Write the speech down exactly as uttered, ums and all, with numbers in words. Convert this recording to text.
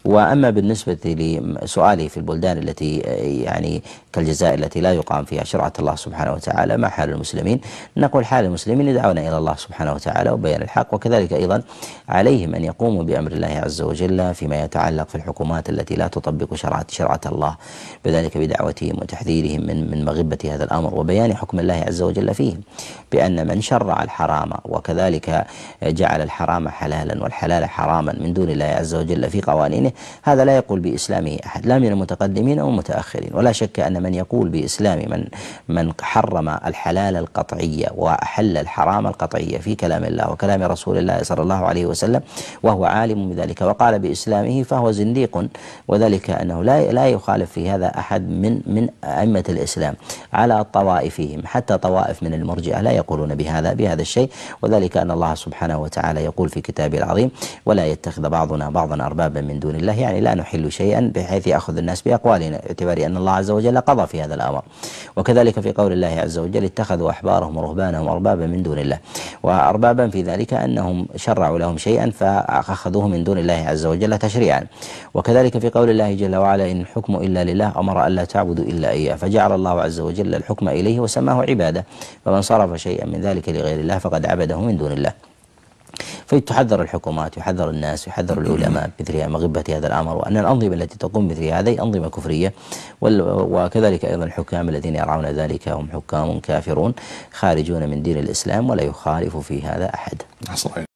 وأما بالنسبة لسؤالي في البلدان التي يعني كالجزائر التي لا يقام فيها شرعة الله سبحانه وتعالى، ما حال المسلمين؟ نقول حال المسلمين يدعون إلى الله سبحانه وتعالى وبيان الحق، وكذلك أيضا عليهم أن يقوموا بأمر الله عز وجل فيما يتعلق في الحكومات التي لا تطبق شرعة شرعة الله، بذلك بدعوتهم وتحذيرهم من من مغبة هذا الأمر وبيان حكم الله عز وجل فيهم، بأن من شرع الحرام وكذلك جعل الحرام حلالا والحلال حراما من دون الله عز وجل في قوانينه، هذا لا يقول بإسلامه أحد لا من المتقدمين أو المتأخرين. ولا شك أن من يقول بإسلام من من حرم الحلال القطعي وأحل الحرام القطعي في كلام الله وكلام رسول الله صلى الله عليه وسلم وهو عالم بذلك وقال بإسلامه فهو زنديق، وذلك أنه لا لا يخالف في هذا أحد من من أئمة الإسلام على طوائفهم، حتى طوائف من المرجئة لا يقولون بهذا بهذا الشيء، وذلك أن الله سبحانه وتعالى يقول في كتابه العظيم: ولا يتخذ بعضنا بعضا أربابا من دون الله، يعني لا نحل شيئا بحيث يأخذ الناس بأقوالنا، باعتبار أن الله عز وجل قضى في هذا الأمر. وكذلك في قول الله عز وجل: اتخذوا أحبارهم ورهبانهم أربابا من دون الله، وأربابا في ذلك أنهم شرعوا لهم شيئا فأخذوه من دون الله عز وجل تشريعا. وكذلك في قول الله جل وعلا: إن الحكم إلا لله أمر ألا تعبدوا إلا إياه، فجعل الله عز وجل الحكم إليه وسماه عبادة، فمن صرف شيئا من ذلك لغير الله فقد عبده من دون الله. فتحذر الحكومات، يحذر الناس، يحذر العلماء مثل مغبة هذا الأمر، وأن الأنظمة التي تقوم مثل هذه أنظمة كفرية، وكذلك أيضا الحكام الذين يرعون ذلك هم حكام كافرون خارجون من دين الإسلام ولا يخالف في هذا أحد.